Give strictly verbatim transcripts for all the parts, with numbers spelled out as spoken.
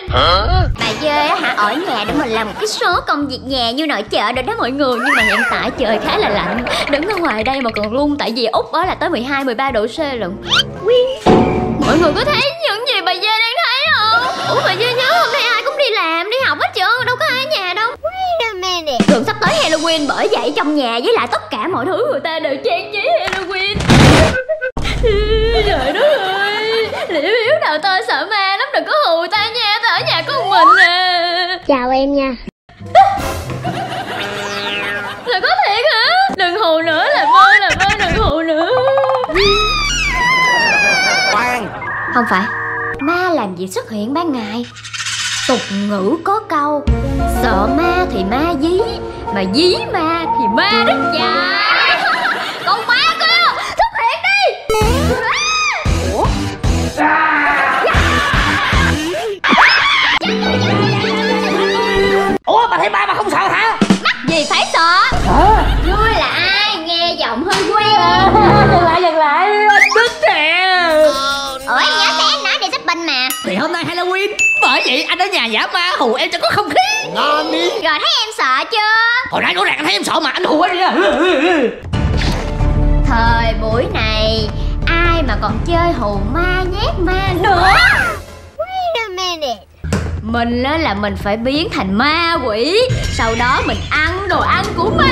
Hả? Bà Dê hả ở nhà để mình làm một cái số công việc nhà như nội trợ rồi đó mọi người. Nhưng mà hiện tại trời khá là lạnh, đứng ở ngoài đây mà còn run tại vì Úc đó là tới mười hai mười ba độ C lận. Mọi người có thấy những gì bà Dê đang thấy không? Ủa bà Dê nhớ hôm nay ai cũng đi làm đi học hết trơn, đâu có ai ở nhà đâu. Gần sắp tới Halloween, bởi vậy trong nhà với lại tất cả mọi thứ người ta đều trang trí Halloween. Trời đất ơi, Liễu Yếu nào tao sợ ma lắm, đừng có hù ta nha, tao ở nhà có một mình nè. Chào em nha. Là có thiệt hả? Đừng hù nữa, làm ơn làm ơn đừng hù nữa. Khoan, không phải, ma làm gì xuất hiện ban ngày. Tục ngữ có câu sợ ma thì ma dí, mà dí ma thì ma rất dài. Con ma kêu xuất hiện đi. Ủa? Ủa bà thấy ma mà không sợ hả? Mắc gì phải sợ? Sợ. Ngươi là ai? Nghe giọng hơi quen. Dừng lại dừng lại, tức nè. Ủa em nhớ xe anh nói đi shopping mà. Thì hôm nay Halloween, bởi vậy anh ở nhà giả ma hù em cho có không khí. ngon đi. Rồi thấy em sợ chưa? Hồi nãy rõ ràng anh thấy em sợ mà anh hù em đi. Thời buổi này ai mà còn chơi hù ma nhát ma nữa. Wait a minute. Mình á là mình phải biến thành ma quỷ, sau đó mình ăn đồ ăn của ma.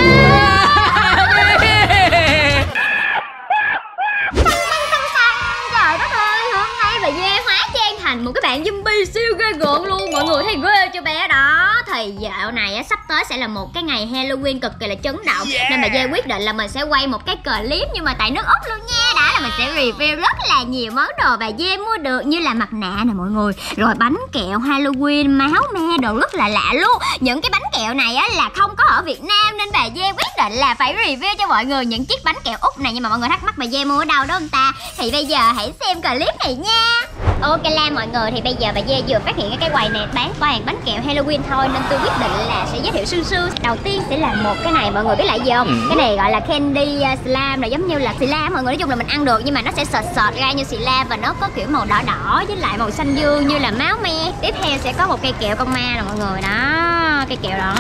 Trời đất ơi, hôm nay bà Dê hóa trang thành một cái bạn zombie siêu ghê gớm luôn. Mọi người thấy ghê cho bé đó. Thì dạo này á, sắp tới sẽ là một cái ngày Halloween cực kỳ là chấn động, yeah. Nên bà Dê quyết định là mình sẽ quay một cái clip nhưng mà tại nước Úc luôn nha. Đã là mình sẽ review rất là nhiều món đồ bà Dê mua được, như là mặt nạ nè mọi người, rồi bánh kẹo Halloween, máu me, đồ rất là lạ luôn. Những cái bánh kẹo này á là không có ở Việt Nam nên bà Dê quyết định là phải review cho mọi người những chiếc bánh kẹo Úc này. Nhưng mà mọi người thắc mắc bà Dê mua ở đâu đó không ta, thì bây giờ hãy xem clip này nha. Ok la mọi người, thì bây giờ bà Dê vừa phát hiện cái quầy này bán toàn bánh kẹo Halloween thôi, nên tôi quyết định là sẽ giới thiệu sương sương. Đầu tiên sẽ là một cái này, mọi người biết là gì không? Ừ. Cái này gọi là candy slime, là giống như là xì la mọi người, nói chung là mình ăn được nhưng mà nó sẽ sệt sệt ra như xì la và nó có kiểu màu đỏ đỏ với lại màu xanh dương như là máu me. Tiếp theo sẽ có một cây kẹo con ma nè mọi người, đó cây kẹo đó.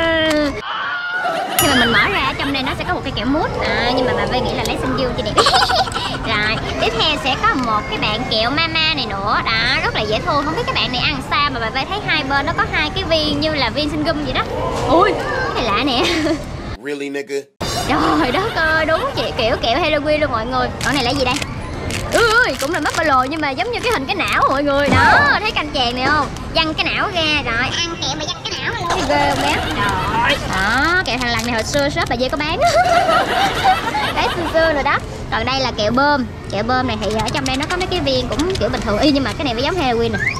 Khi mà mình mở ra trong đây nó sẽ có một cây kẹo mút à, nhưng mà bà Vê nghĩ là lấy xanh dương cho đẹp. Rồi tiếp theo sẽ có một cái bạn kẹo mama này nữa, đó rất là dễ thương. Không biết cái bạn này ăn sao mà bà Vê thấy hai bên nó có hai cái viên như là viên sinh gum vậy đó. Ui cái này lạ nè. Really nigga? Trời đất ơi, đúng chị kiểu kẹo Halloween luôn mọi người. Còn này là gì đây? Ui cũng là marshmallow nhưng mà giống như cái hình cái não mọi người đó. Thấy canh chàng này không? Văng cái não ra rồi ăn kẹo mà văng cái não luôn. Thấy ghê không bé? Trời. Đó kẹo thằng lằn này hồi xưa shop bà Dê có bán. Cái xưa xưa rồi đó. Còn đây là kẹo bơm. Kẹo bơm này thì ở trong đây nó có mấy cái viên cũng kiểu bình thường y, nhưng mà cái này phải giống Halloween nè.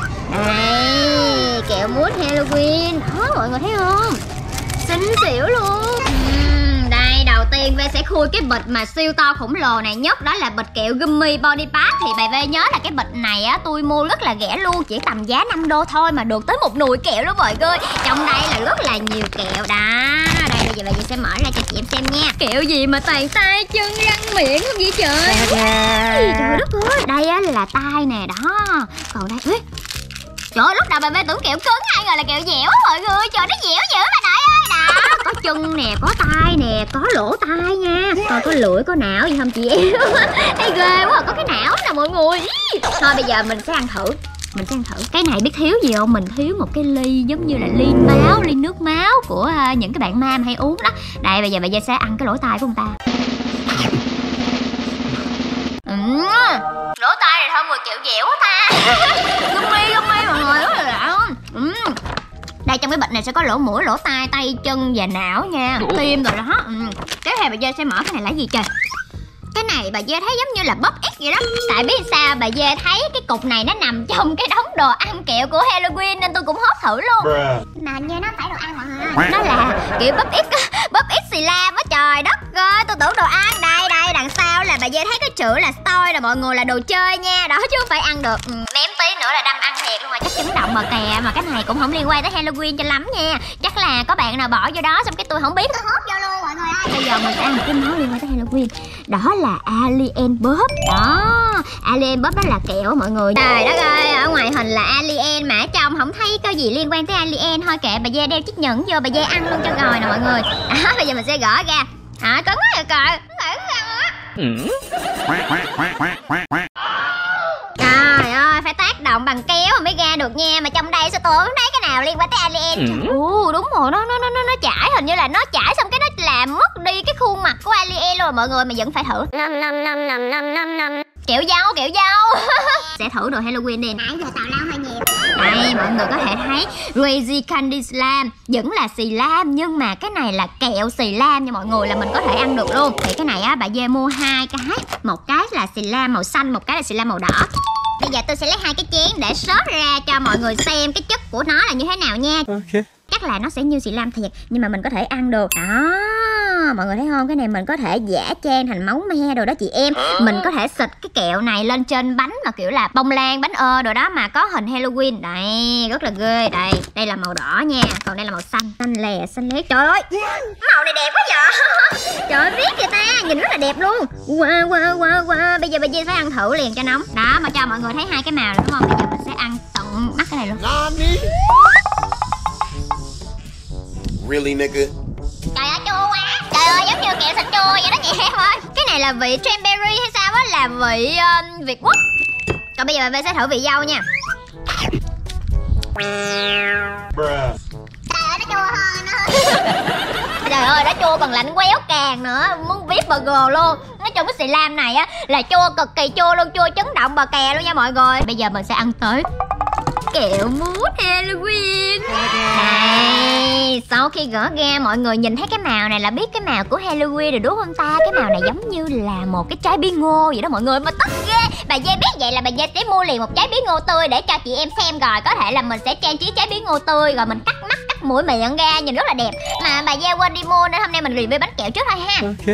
Đây kẹo mút Halloween đó mọi người thấy không? Xinh xỉu luôn. uhm, Đây đầu tiên V sẽ khui cái bịch mà siêu to khổng lồ này nhất, đó là bịch kẹo gummy body pack. Thì bà V nhớ là cái bịch này á tôi mua rất là rẻ luôn, chỉ tầm giá năm đô thôi mà được tới một nùi kẹo luôn mọi người. Trong đây là rất là nhiều kẹo đó. Đây bây giờ bà V sẽ mở ra cho chị em xem nha. Kẹo gì mà toàn tay chân răng miệng không vậy trời? Trời, trời đất ơi. Đây á là tai nè đó. Còn đây ê. Trời ơi, lúc đầu bà V tưởng kẹo cứng, ai ngờ là kẹo dẻo á mọi người. Trời nó dẻo dữ bà nội ơi. Đó, có chân nè, có tai nè, có lỗ tai nha. Coi có lưỡi, có não gì không chị em? Thấy ghê quá, có cái não nè mọi người. Thôi bây giờ mình sẽ ăn thử. Mình sẽ ăn thử. Cái này biết thiếu gì không? Mình thiếu một cái ly giống như là ly máu, ly nước máu của uh, những cái bạn mam hay uống đó. Đây bây giờ bà V sẽ ăn cái lỗ tai của người ta. uhm. Lỗ tai này thơm mùi kẹo dẻo quá ta. Gummy gummy mọi người, rất là lạ không? uhm. Đây trong cái bịch này sẽ có lỗ mũi, lỗ tai, tay chân và não nha, tim rồi đó. uhm. Tiếp theo bà Dê sẽ mở cái này là gì trời? Cái này bà Dê thấy giống như là bóp ít vậy đó. Tại biết sao bà Dê thấy cái cục này nó nằm trong cái đống đồ ăn kẹo của Halloween nên tôi cũng hốt thử luôn. Mà như nó phải đồ ăn mọi người. Nó là kiểu bóp ít, bóp ít xì lam á, trời đất ơi, tôi tưởng đồ ăn. Đây đây đằng sau là bà Dê thấy cái chữ là toy là mọi người, là đồ chơi nha, đó chứ không phải ăn được. ừ, Mém tí nữa là đâm ăn thiệt luôn mà chắc chấn động mà kè. Mà cái này cũng không liên quan tới Halloween cho lắm nha. Chắc là có bạn nào bỏ vô đó xong cái tôi không biết, tôi hốt vô luôn mọi người ơi. Bây giờ mình sẽ ăn một cái món liên quan tới Halloween. đó là Alien Pop. Đó, Alien Pop đó là kẹo mọi người. Trời đất ơi, ở ngoài hình là Alien mà ở trong không thấy có gì liên quan tới Alien. Thôi kệ, bà Dê đeo chiếc nhẫn vô, bà Dê ăn luôn cho rồi nè mọi người. Đó, bây giờ mình sẽ gỡ ra. À, cứng quá rồi trời. Trời ơi, phải tác động bằng kéo mới ra được nha. Mà trong đây sao tôi không thấy cái nào liên quan tới Alien. Ồ, đúng rồi, nó nó nó nó chảy, hình như là nó chảy xong cái nó làm mất đi cái khuôn mặt của Alien luôn mọi người. Mà vẫn phải thử. Kẹo dâu, kẹo dâu. Sẽ thử đồ Halloween đi. Nãy giờ tào lao hơi nhiều. Đây, mọi người có thể thấy Crazy Candy Slam vẫn là xì lam, nhưng mà cái này là kẹo xì lam nha mọi người, là mình có thể ăn được luôn. Thì cái này á, bà Dê mua hai cái. Một cái là xì lam màu xanh, một cái là xì lam màu đỏ. Bây giờ tôi sẽ lấy hai cái chén để xót ra cho mọi người xem cái chất của nó là như thế nào nha. Ok. Chắc là nó sẽ như xì lam thiệt, nhưng mà mình có thể ăn được. Đó, mọi người thấy không? Cái này mình có thể giả trang thành máu me đồ đó chị em. Mình có thể xịt cái kẹo này lên trên bánh mà kiểu là bông lan, bánh ơ đồ đó mà có hình Halloween. Đây, rất là ghê. Đây, đây là màu đỏ nha, còn đây là màu xanh. Xanh lè, xanh lét. Trời ơi, màu này đẹp quá vậy. Trời ơi, biết kìa ta, nhìn rất là đẹp luôn. Wow, wow, wow, wow. Bây giờ bà Dê phải ăn thử liền cho nóng. Đó, mà cho mọi người thấy hai cái màu rồi đúng không? Bây giờ mình sẽ ăn tận mắt cái này luôn. Really nigga? Trời ơi, chua quá. Trời ơi, giống như kẹo sạch chua vậy đó chị em ơi. Cái này là vị cranberry hay sao á, là vị uh, Việt Quốc. Còn bây giờ mình sẽ thử vị dâu nha. Trời ơi, nó chua hơn nó. Trời ơi, nó chua còn lạnh quéo càng nữa, muốn biết burger luôn. Nói chung cái xì lam này á là chua cực kỳ chua luôn, chua chấn động bờ kè luôn nha mọi người. Bây giờ mình sẽ ăn tới kẹo mút Halloween. Đây, sau khi gỡ ra mọi người nhìn thấy cái màu này là biết cái màu của Halloween rồi đúng không ta? Cái màu này giống như là một cái trái bí ngô vậy đó mọi người. Mà tức ghê. Bà Dê biết vậy là bà Dê sẽ mua liền một trái bí ngô tươi để cho chị em xem, rồi có thể là mình sẽ trang trí trái bí ngô tươi rồi mình cắt mắt cắt mũi miệng ra nhìn rất là đẹp. Mà bà Dê quên đi mua nên hôm nay mình review bánh kẹo trước thôi ha. Ok.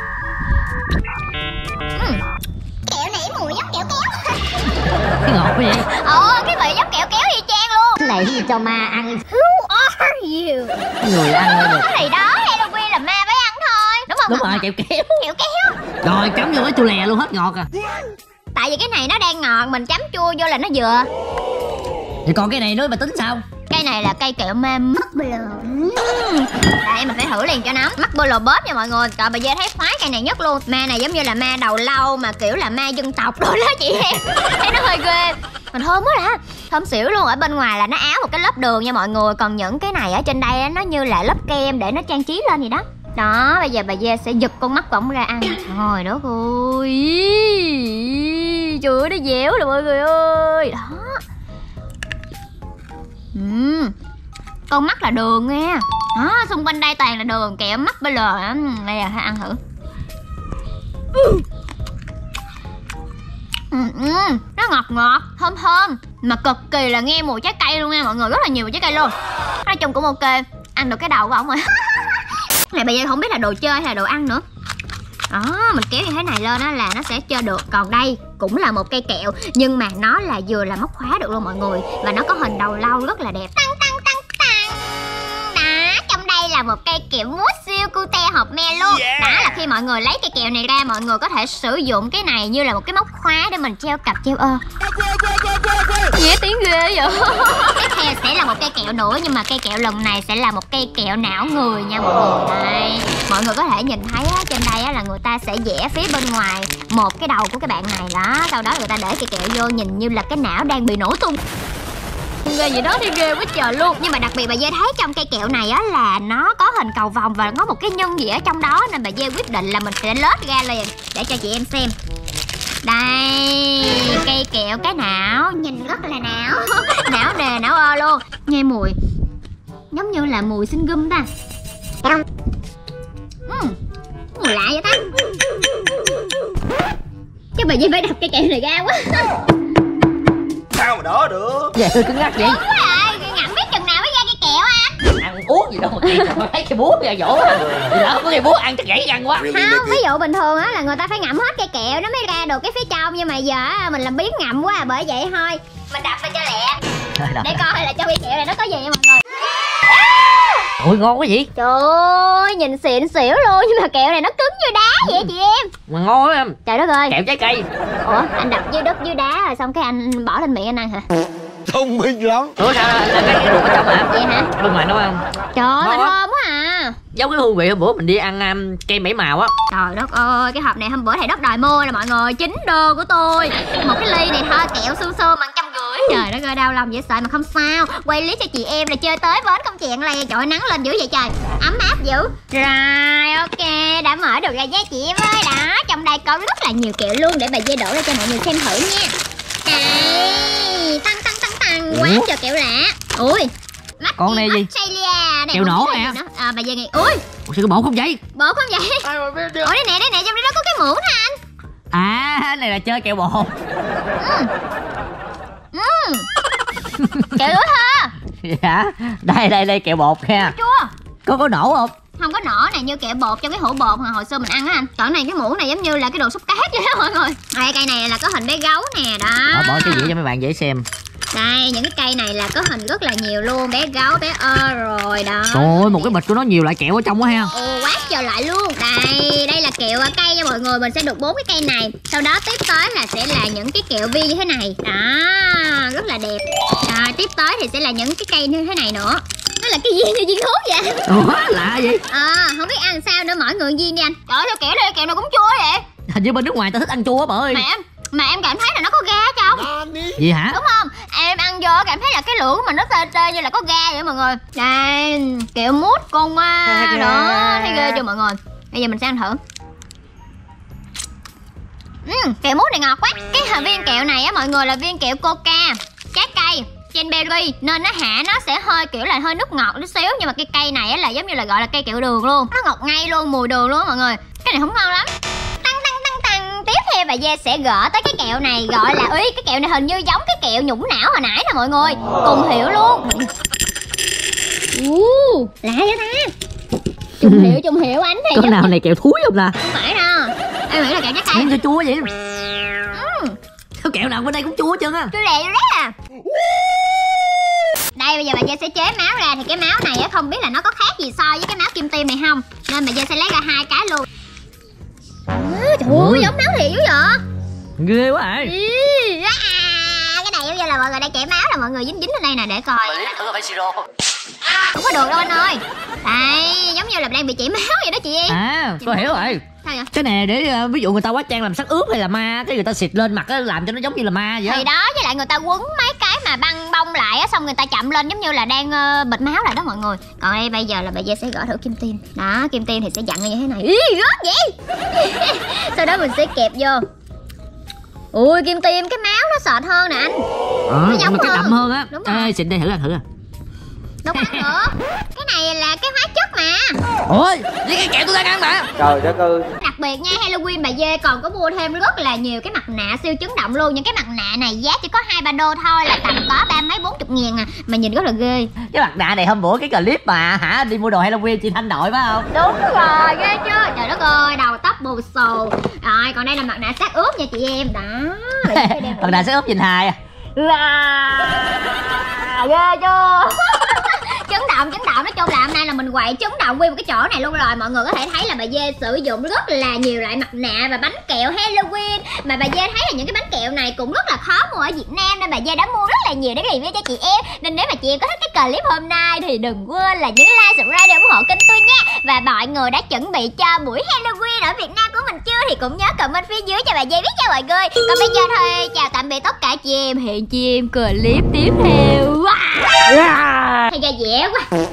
uhm. Kẹo này mùi giống kẹo kéo. Cái ngọt quá vậy. Ồ, cái vị giống kẹo kéo y chang luôn. Cái này gì cho ma ăn. Who are you? Người ăn thôi được. Cái này đó, Halloween là ma phải ăn thôi. Đúng không? Đúng rồi, kẹo kéo. Kẹo kéo. Rồi chấm vô cái chua lè luôn, hết ngọt à. Tại vì cái này nó đang ngọt, mình chấm chua vô là nó vừa. Thì còn cái này nữa mà tính sao? Cây này là cây kẹo ma Marshmallow. Đây mình phải thử liền cho nóng. Marshmallow bóp nha mọi người. Trời, bà Dê thấy khoái cây này nhất luôn. Ma này giống như là ma đầu lâu mà kiểu là ma dân tộc rồi đó chị em. Thấy nó hơi ghê. Mình thơm quá đã. Thơm xỉu luôn. Ở bên ngoài là nó áo một cái lớp đường nha mọi người. Còn những cái này ở trên đây nó như là lớp kem để nó trang trí lên gì đó. Đó, bây giờ bà Dê sẽ giật con mắt của ổng ra ăn. Trời đất ơi. Trời ơi, nó dẻo rồi mọi người ơi. Đó. Uhm. Con mắt là đường nha. Đó, xung quanh đây toàn là đường, kẹo mắt bây giờ. Bây giờ hãy ăn thử. uhm. Nó ngọt ngọt, thơm thơm, mà cực kỳ là nghe mùi trái cây luôn nha mọi người. Rất là nhiều mùi trái cây luôn. Nói chung cũng ok. Ăn được cái đầu của ổng rồi. Này bây giờ không biết là đồ chơi hay là đồ ăn nữa. Đó, mình kéo như thế này lên đó là nó sẽ chơi được. Còn đây cũng là một cây kẹo, nhưng mà nó là vừa là móc khóa được luôn mọi người. Và nó có hình đầu lâu rất là đẹp. Tăng tăng tăng tăng. Đó, trong đây là một cây kẹo mút siêu cute hộp me luôn. Yeah. Đó là khi mọi người lấy cây kẹo này ra, mọi người có thể sử dụng cái này như là một cái móc khóa để mình treo cặp treo ơ. Nghe tiếng ghê vậy. Tiếp theo sẽ là một cây kẹo nữa, nhưng mà cây kẹo lần này sẽ là một cây kẹo não người nha mọi người. Đây, mọi người có thể nhìn thấy á, trên đây á, là người ta sẽ vẽ phía bên ngoài một cái đầu của cái bạn này đó. Sau đó người ta để cây kẹo vô nhìn như là cái não đang bị nổ tung. Ghê vậy đó, thì ghê quá trời luôn. Nhưng mà đặc biệt bà Dê thấy trong cây kẹo này á là nó có hình cầu vồng và có một cái nhân gì ở trong đó, nên bà Dê quyết định là mình sẽ lết ra liền để cho chị em xem. Đây, cây kẹo cái não, nhìn rất là não. Não nè, não ơ luôn. Nghe mùi giống như là mùi xinh gum ta. uhm, Mùi lạ vậy ta. Chứ bà Dê phải đập cây kẹo này ra quá. Sao mà đỡ được. Dạ tôi cứng ngắc vậy. Đúng rồi, ngậm biết chừng nào mới ra cây kẹo anh. Ăn uống gì đâu mà kỳ, mà thấy cái búa ra dỗ à. Thì lỡ có cái búa ăn chắc gãy răng quá. Không, ví dụ bình thường á là người ta phải ngậm hết cây kẹo nó mới ra được cái phía trong, nhưng mà giờ mình làm biến ngậm quá à, bởi vậy thôi mình đập ra cho lẹ để coi là trong cây kẹo này nó có gì nha mọi người. Ôi ngon quá vậy. Trời ơi, nhìn xịn xỉu luôn. Nhưng mà kẹo này nó cứng như đá vậy chị em. Mà ngon quá em. Trời đất ơi. Kẹo trái cây. Ủa, anh đập dưới đất dưới đá rồi xong cái anh bỏ lên miệng anh ăn hả? Thông minh lắm. Ủa sao là cái cái ruột ở trong hả? Vậy hả? Bên ngoài nấu ăn. Trời ơi, Ngon thơm quá à. Giống cái hương vị hôm bữa mình đi ăn um, cây bảy màu á. Trời đất ơi, cái hộp này hôm bữa thầy Đất đòi mua nè mọi người, chín đô của tôi. Một cái ly này thôi, kẹo xương xương bằng trăm rưỡi. Trời đất ơi, đau lòng dễ sợ mà không sao. Quay clip cho chị em là chơi tới bến công chuyện lè. Trời ơi, nắng lên dữ vậy trời, ấm áp dữ. Rồi, ok, đã mở được ra giá chị em ơi. Đó, trong đây có rất là nhiều kẹo luôn. Để bà Dê đổ ra cho mọi người xem thử nha. Đây, tăng tăng tăng tăng, quá trời kẹo lạ. Ui, Mắt con này gì? Australia này, kẹo nổ nè. À, bà Dê nghĩ, ui Ủa sao cái bộ không vậy? bộ không vậy? Ủa đây nè, đây nè, trong đó có cái muỗng nè anh. À, này là chơi kẹo bột. Ừ. Ừ. Kẹo lúa hả? Dạ, đây đây đây kẹo bột nha. Chua. Có có nổ không? Không có nổ này, như kẹo bột trong cái hũ bột mà hồi xưa mình ăn á anh. Còn này cái muỗng này giống như là cái đồ xúc cát vậy đó mọi người. Đây cây này là có hình bé gấu nè đó. Bỏ, bỏ cái dĩa cho mấy bạn dễ xem. Đây những cái cây này là có hình rất là nhiều luôn, bé gấu, bé ơ rồi đó. Trời ơi, một cái bịch của nó nhiều loại kẹo ở trong quá ha. Ồ, quá trời loại luôn. Đây, đây là kẹo cây nha mọi người, mình sẽ được bốn cái cây này. Sau đó tiếp tới là sẽ là những cái kẹo vi như thế này. Đó, rất là đẹp. À, tiếp tới thì sẽ là những cái cây như thế này nữa. Nó là cái viên như viên thuốc vậy. Ủa, lạ vậy? À, không biết ăn sao nữa, mỗi người viên đi anh. Trời ơi, sao kẹo đây kẹo nào cũng chua vậy? Hình như bên nước ngoài ta thích ăn chua á bà ơi. Mà em, mà em cảm thấy là nó có ga trong. Gì hả? Đúng không? Em ăn vô cảm thấy là cái lưỡi của mình nó tê tê như là có ga vậy mọi người. Đây, kẹo mút con ma đó, thấy ghê chưa mọi người? Bây giờ mình sẽ ăn thử. Uhm, kẹo mút này ngọt quá. Cái viên kẹo này á mọi người là viên kẹo coca trái cây cranberry, nên nó hạ nó sẽ hơi kiểu là hơi nước ngọt chút xíu. Nhưng mà cái cây này á là giống như là gọi là cây kẹo đường luôn. Nó ngọt ngay luôn, mùi đường luôn mọi người. Cái này không ngon lắm. Tăng tăng tăng tăng. Tiếp theo bà Dê sẽ gỡ tới cái kẹo này, gọi là ý cái kẹo này hình như giống cái kẹo nhũng não hồi nãy nè mọi người. Cùng hiểu luôn. uh, Lạ vậy ta. Trùng hiệu trùng hiệu anh thì có nào này kẹo thúi không ta? không phải đâu, em nghĩ là kẹo trái cây. Sao chua vậy? Ừ. Sao kẹo nào bên đây cũng chua hết trơn á. Chua lẹ đấy à. Đây bây giờ bà Dê sẽ chế máu ra. Thì cái máu này á không biết là nó có khác gì so với cái máu kim tiêm này không, nên bà Dê sẽ lấy ra hai cái luôn. À, trời ơi, giống máu thiệt dữ vậy. Ghê quá à. Ừ, à, cái này giống như là mọi người đang chảy máu là mọi người dính dính lên đây nè để coi. Thử phải siro. Không có được đâu anh ơi. Đây, giống như là đang bị chảy máu vậy đó chị em. À, tôi hiểu rồi. Sao vậy? Cái này để uh, ví dụ người ta quá trang làm sắc ướp hay là ma, cái người ta xịt lên mặt á, làm cho nó giống như là ma vậy. Thì đó, với lại người ta quấn mấy cái mà băng bông lại á, xong người ta chậm lên giống như là đang uh, bịt máu lại đó mọi người. Còn đây bây giờ là bà Dê sẽ gỡ thử kim tiêm. Đó, kim tiêm thì sẽ dặn như thế này. Ý, rớt vậy. Sau đó mình sẽ kẹp vô. Ui, kim tiêm cái máu nó sệt hơn nè anh. Ờ, Nó giống mà cái hơn. đậm hơn á. Đúng rồi. Ê, xịn đây thử ăn thử à. Đâu có được. Cái này là cái hóa chất mà. Ôi, với cái kẹo tôi đang ăn mà. Trời đất ơi. Đặc biệt nha, Halloween bà Dê còn có mua thêm rất là nhiều cái mặt nạ siêu chấn động luôn. Những cái mặt nạ này giá chỉ có hai ba đô thôi, là tầm có ba mấy bốn chục ngàn à. Mà nhìn rất là ghê. Cái mặt nạ này hôm bữa cái clip mà hả đi mua đồ Halloween chị Thanh đội phải không? Đúng rồi, ghê chưa? Trời đất ơi, đầu tóc bù xù. Rồi, còn đây là mặt nạ xác ướp nha chị em. Đó. Mặt nạ sẽ ướp nhìn hài à. Wow, ghê chưa? Chấn động, chấn động. Nói chung là hôm nay là mình quậy chấn động nguyên một cái chỗ này luôn rồi. Mọi người có thể thấy là bà Dê sử dụng rất là nhiều loại mặt nạ và bánh kẹo Halloween. Mà bà Dê thấy là những cái bánh kẹo này cũng rất là khó mua ở Việt Nam, nên bà Dê đã mua rất là nhiều để review cho chị em. Nên nếu mà chị em có thích cái clip hôm nay thì đừng quên là nhấn like, subscribe để ủng hộ kênh tôi nha. Và mọi người đã chuẩn bị cho buổi Halloween ở Việt Nam của mình chưa thì cũng nhớ comment phía dưới cho bà Dê biết cho mọi người. Còn bây giờ thôi, chào tạm biệt tất cả chị em. Hẹn chị em clip tiếp theo. Wow. Hay ra dễ quá.